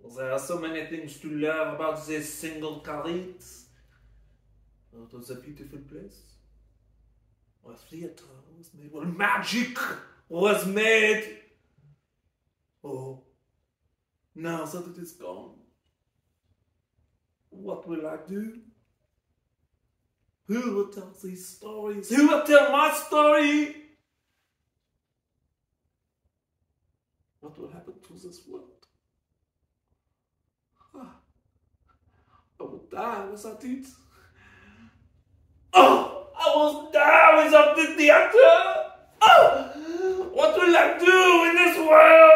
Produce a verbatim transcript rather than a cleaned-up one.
There are so many things to learn about this single carrot. It was a beautiful place. Where theater was made, where magic was made. Oh, now that it is gone, what will I do? Who will tell these stories? Who will tell my story? What will happen to this world? Ah, I will die without it. Oh, I will die without the theater. Oh, what will I do in this world?